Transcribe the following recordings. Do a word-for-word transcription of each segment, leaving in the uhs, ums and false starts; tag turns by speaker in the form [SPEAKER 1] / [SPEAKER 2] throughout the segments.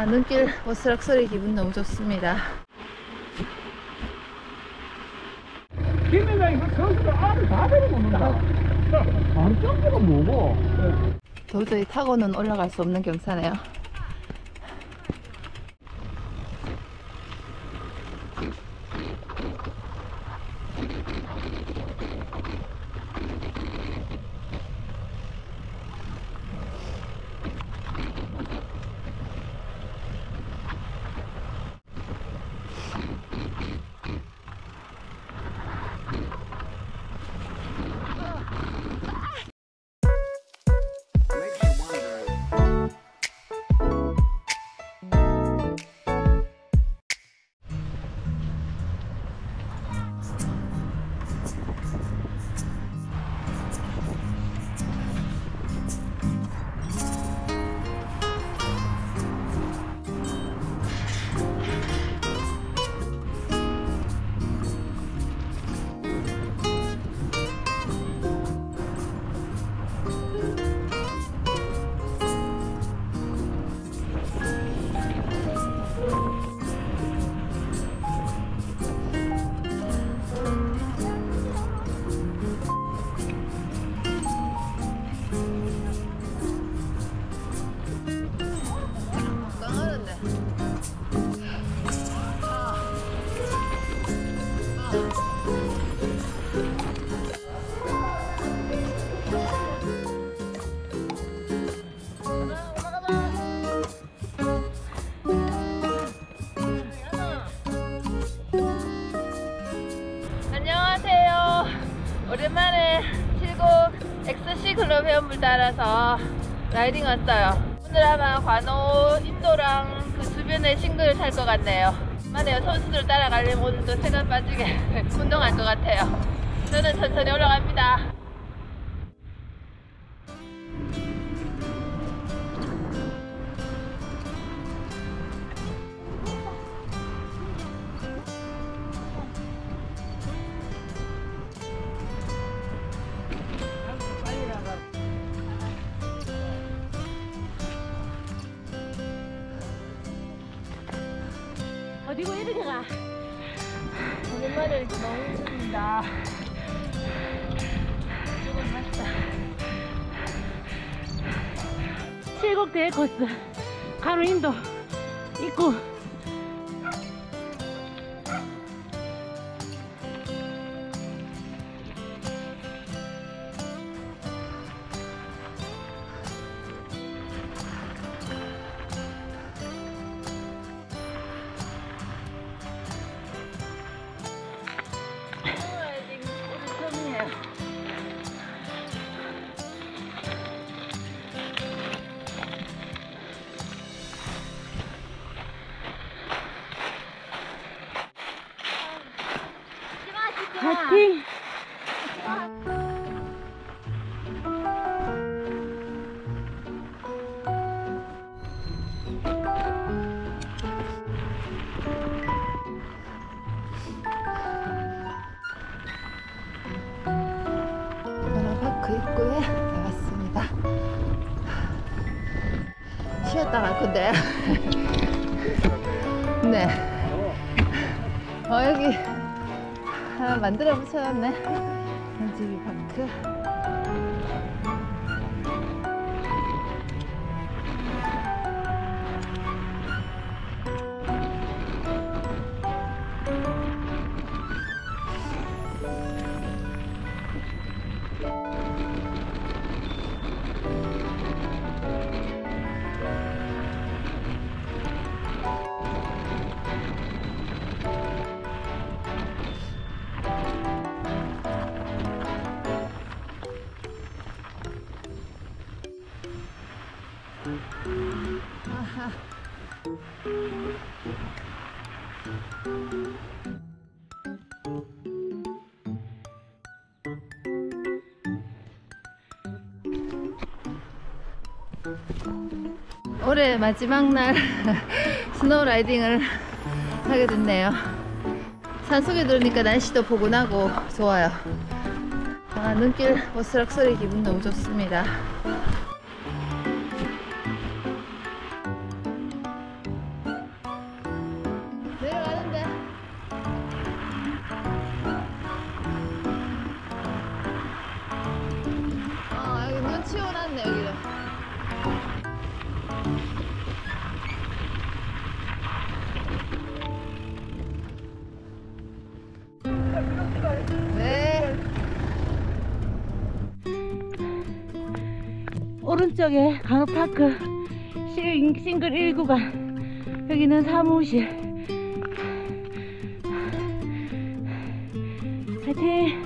[SPEAKER 1] 아, 눈길 오스락 소리 기분 너무 좋습니다.
[SPEAKER 2] 김회장이 그 선수를 알을 다 데려놓는다. 안 짱구가 뭐고?
[SPEAKER 1] 도저히 타고는 올라갈 수 없는 경사네요. 오랜만에 칠곡 엑스씨 클럽 회원분 따라서 라이딩 왔어요. 오늘 아마 관오 인도랑 그 주변의 싱글 탈 것 같네요. 만약에 선수들 따라가려면 오늘도 세간 빠지게 운동할 것 같아요. 저는 천천히 올라갑니다. 어디고 이렇게 가? 오랜만에 이렇게 너무 힘듭니다. 조금 맛있다. 칠곡 대회 코스 가로 인도 입구. 파이팅! 문어파크 입구에 나왔습니다. 쉬었다 갈 건데. 네. 어, 여기 하나 만들어 붙여놨네. 엔지비 파크. 아하. 올해 마지막 날 스노우 라이딩을 하게 됐네요. 산속에 들으니까 날씨도 포근하고 좋아요. 아, 눈길 오스락 소리 기분 너무 좋습니다.
[SPEAKER 3] 오른쪽에 간호파크 싱글 일 구간, 여기는 사무실. 파이팅!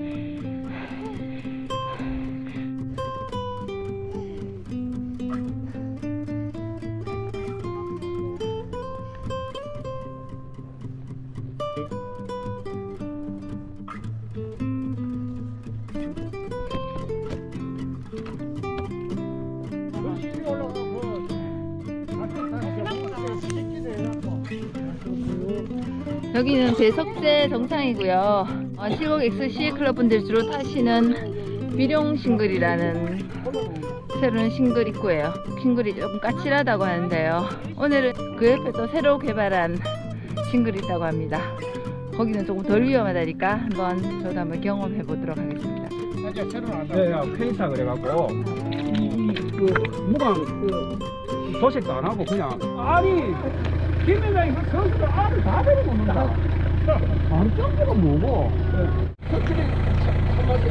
[SPEAKER 1] 여기는 제석제 정상이고요. 어, 칠곡 엑스씨 클럽 분들 주로 타시는 비룡 싱글이라는 새로운 싱글 입구예요. 싱글이 조금 까칠하다고 하는데요. 오늘은 그 옆에 또 새로 개발한 싱글이 있다고 합니다. 거기는 조금 덜 위험하다니까 한번 저도 한번 경험해 보도록 하겠습니다.
[SPEAKER 2] 네, 야, 페이사 그래갖고 그 무관 그 도색도 안 하고 그냥 아니 김회장이 그 선수들 알을 다 데리고 놓는다. 안 짱구가 뭐고? 셔틀이 참맛이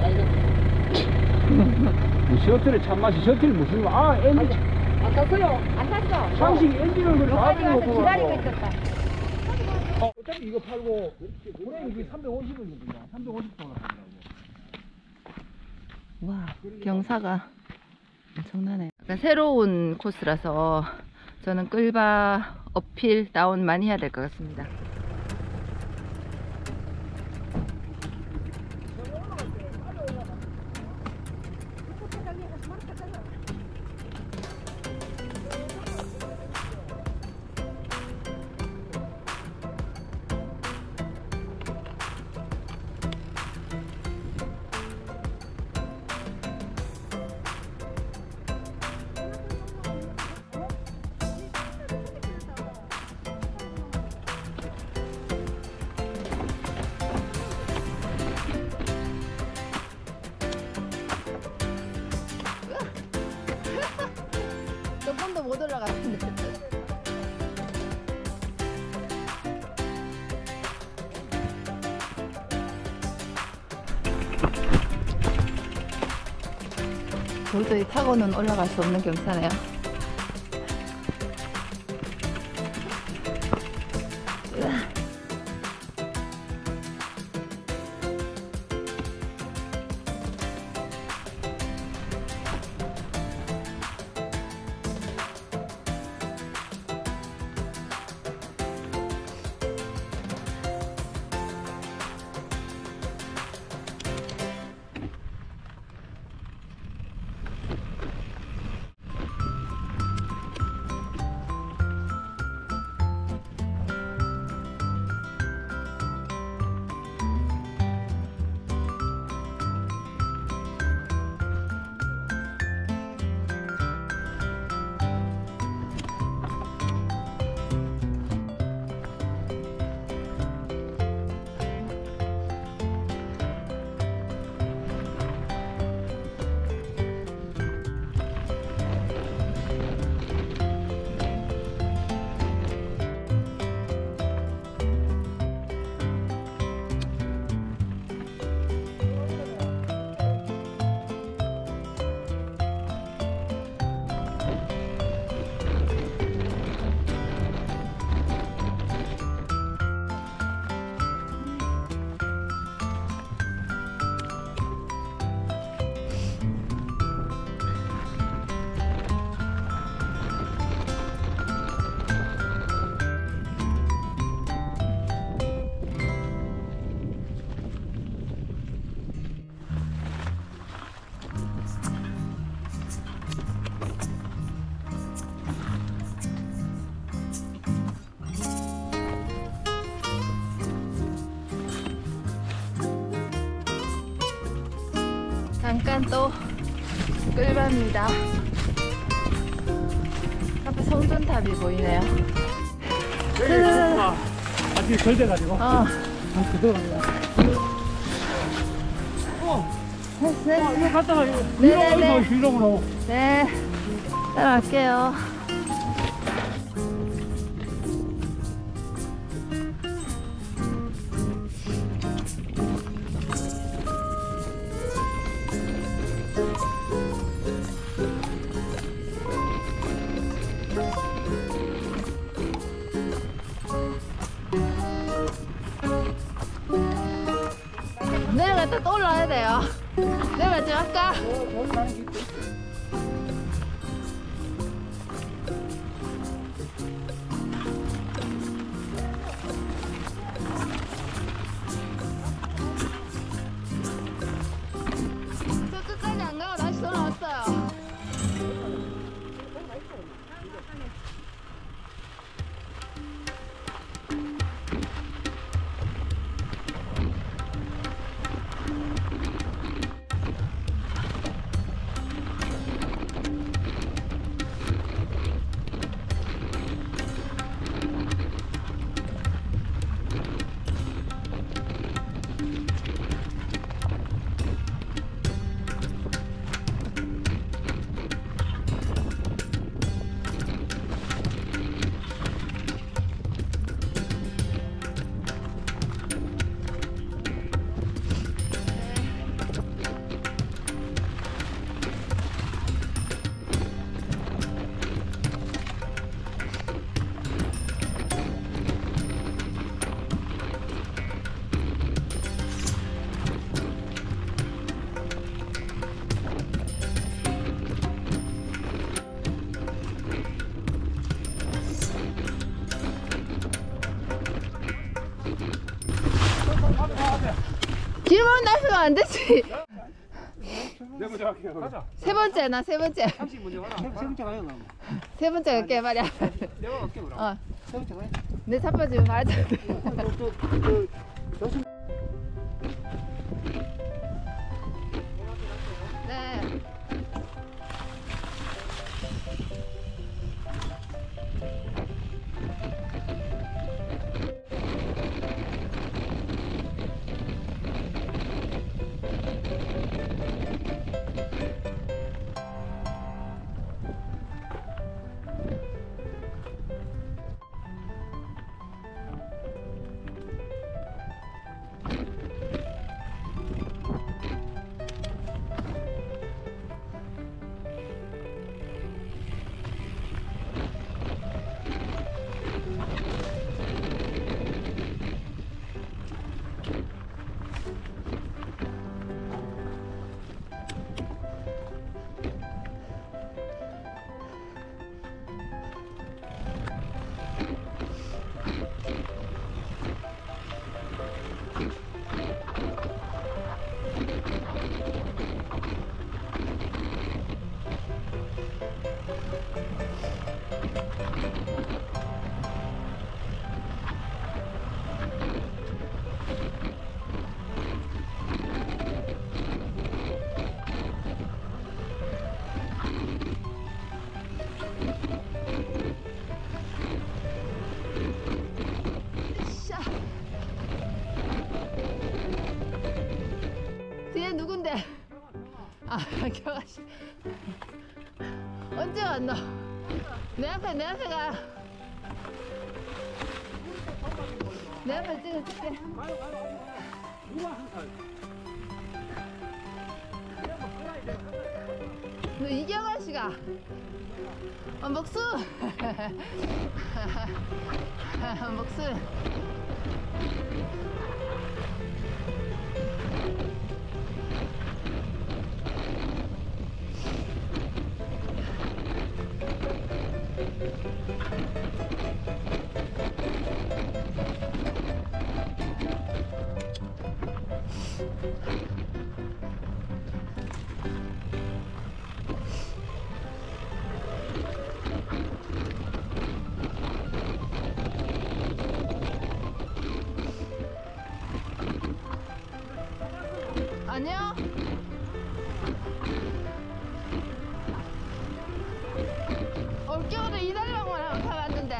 [SPEAKER 2] 아니야. 셔틀의 참맛이 셔틀이 무슨 아 엔진
[SPEAKER 3] 안 탔어요? 안 탔어.
[SPEAKER 2] 상식 엔진을 다 데리고 놓고
[SPEAKER 3] 기다리고 있었다.
[SPEAKER 2] 어, 어차피 이거 팔고 그래 이게 삼백오십 원이거든요. 삼백오십 달러 하더라고.
[SPEAKER 1] 와, 경사가 엄청나네. 약간 새로운 코스라서 저는 끌바, 어필, 다운 많이 해야 될 것 같습니다. 조금도 못 올라갔는데. 도저히 타고는 올라갈 수 없는 경사네요. 잠깐 또 끌바입니다. 앞에 성전탑이 보이네요.
[SPEAKER 2] 아직 덜 돼가지고.
[SPEAKER 1] 어.
[SPEAKER 2] 아, 그대로 갑니다. 어,
[SPEAKER 1] 네.
[SPEAKER 2] 어, 이거 갔다가 이거
[SPEAKER 1] 네네네.
[SPEAKER 2] 어디서 휘렁으로.
[SPEAKER 1] 네, 따라갈게요. 일단 또 올라야 돼요. 내가 지금 아까 저 끝까지 안 가고 다시 돌아왔어요. 길만 날면 안 되지.
[SPEAKER 2] 내가 먼저 할게요. 가자.
[SPEAKER 1] 세 번째 나 세 번째.
[SPEAKER 2] 삼십 먼저 가라. 세 번째 가요 나.
[SPEAKER 1] 세 번째 갈게 말이야.
[SPEAKER 2] 내가 갈게 그럼.
[SPEAKER 1] 어.
[SPEAKER 2] 세 번째 가요.
[SPEAKER 1] 내 자빠지면 가야 돼. 네. 샤. 뒤에 누군데? 아, 경아씨. 언제 왔노? 내 앞에, 내 앞에 가. 내 앞에 찍어줄게. 너 이경아 씨가. 어, 목수. 목수. 아니요. 올겨울에 이달랑만 가봤는데.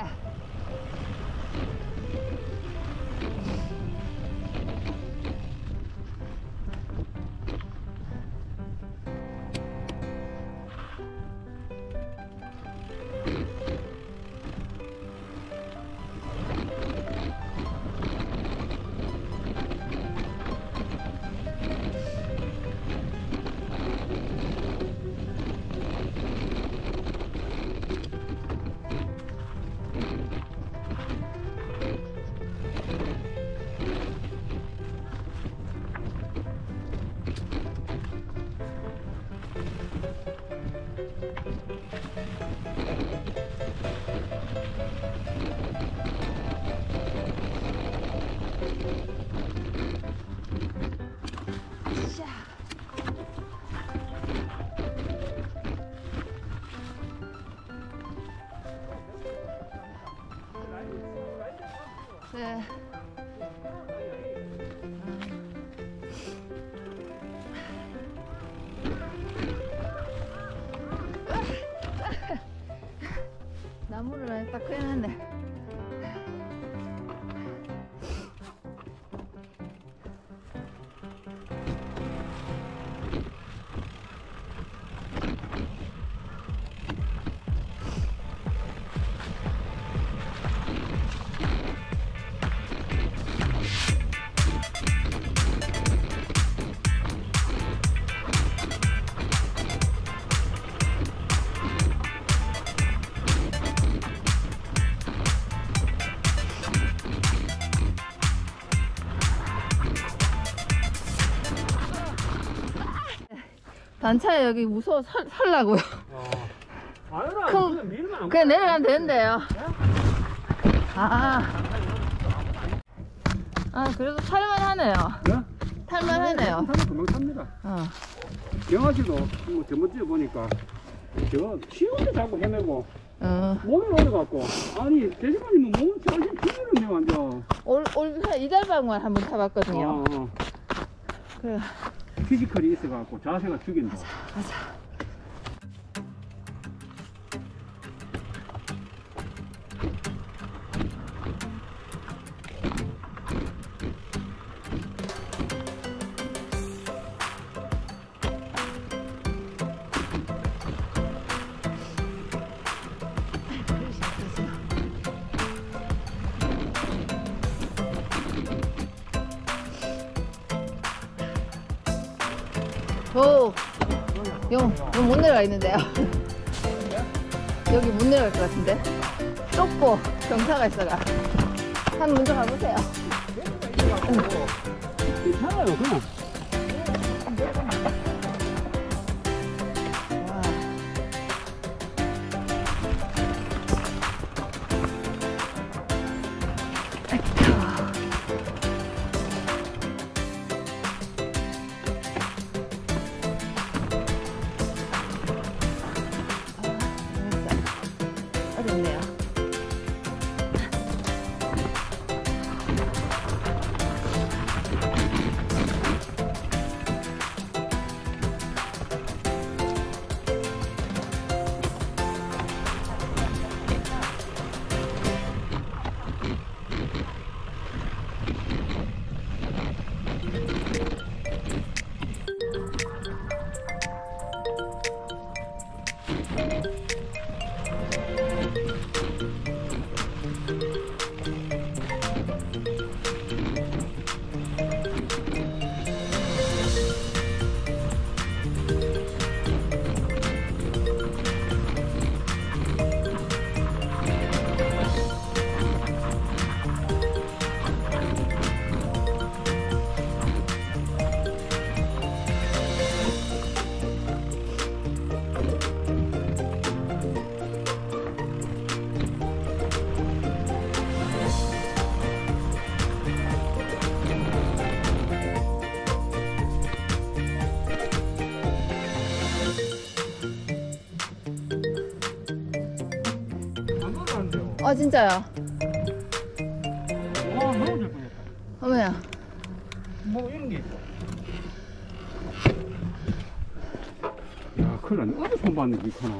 [SPEAKER 1] 네. 나무를 많이 딱 해놨네. 단차에 여기 무서워 살, 살라고요.
[SPEAKER 2] 어. 아유라,
[SPEAKER 1] 큰-
[SPEAKER 2] 그냥 밀면 안
[SPEAKER 1] 그냥 내려가면 되는데요. 아, 아 그래도 탈만하네요.
[SPEAKER 2] 네?
[SPEAKER 1] 탈만하네요.
[SPEAKER 2] 타면 금방 탑니다.
[SPEAKER 1] 어.
[SPEAKER 2] 영아 씨도 뭐 저번주에 보니까 저 쉬운데 자꾸 헤매고
[SPEAKER 1] 어.
[SPEAKER 2] 몸이 오래갖고 아니 대식가님은 몸을 사실 죽이는데 완전.
[SPEAKER 1] 올, 올, 한 이달 반만 한번 타봤거든요.
[SPEAKER 2] 어, 어.
[SPEAKER 1] 그래.
[SPEAKER 2] 피지컬이 있어갖고 자세가 죽인다.
[SPEAKER 1] 가자. 오, 용, 용 못 내려가 있는데요. 여기 못 내려갈 것 같은데. 좁고 경사가 있어가. 한번 먼저 가보세요.
[SPEAKER 2] 괜찮아요, 그냥.
[SPEAKER 1] 와. 어렵네요. 어 진짜요?
[SPEAKER 2] 와, 넘어질 뻔했다.
[SPEAKER 1] 어머야.
[SPEAKER 2] 뭐 이런 게 있어. 야, 큰일 났네. 어디 손 봤는지 있구나.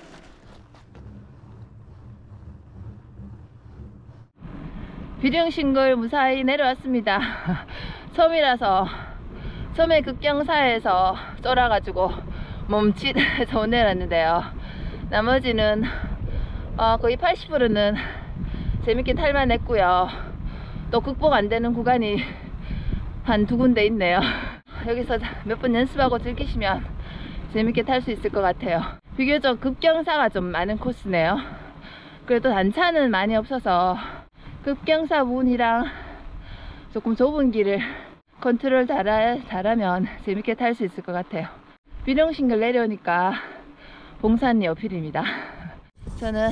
[SPEAKER 1] 비령싱글 무사히 내려왔습니다. 섬이라서 섬의 급경사에서 쫄아가지고 몸짓해서 내려왔는데요. 나머지는 어, 거의 팔십 퍼센트는 재밌게 탈만 했고요. 또 극복 안 되는 구간이 한 두 군데 있네요. 여기서 몇 번 연습하고 즐기시면 재밌게 탈 수 있을 것 같아요. 비교적 급경사가 좀 많은 코스네요. 그래도 단차는 많이 없어서 급경사 부분이랑 조금 좁은 길을 컨트롤 잘하, 잘하면 재밌게 탈 수 있을 것 같아요. 비령싱글 내려오니까 봉산 어필입니다. 저는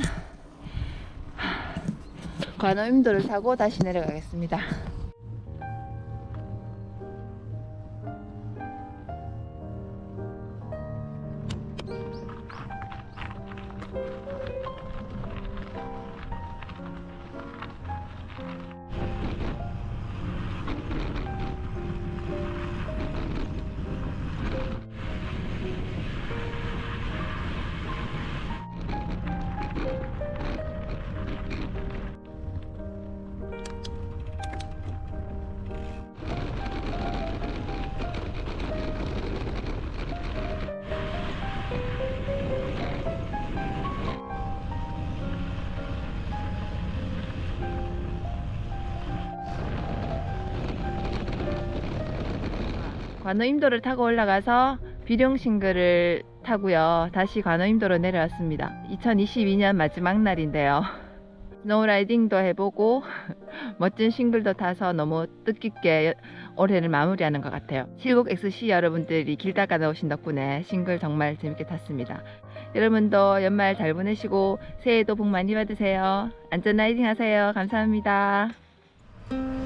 [SPEAKER 1] 관어임도를 타고 다시 내려가겠습니다. 관호임도를 타고 올라가서 비룡싱글을 타고요. 다시 관호임도로 내려왔습니다. 이천이십이 년 마지막 날인데요. 스노우라이딩도 해보고 멋진 싱글도 타서 너무 뜻깊게 올해를 마무리하는 것 같아요. 칠곡 엑스씨 여러분들이 길 닦아 나오신 덕분에 싱글 정말 재밌게 탔습니다. 여러분도 연말 잘 보내시고 새해도 복 많이 받으세요. 안전 라이딩 하세요. 감사합니다.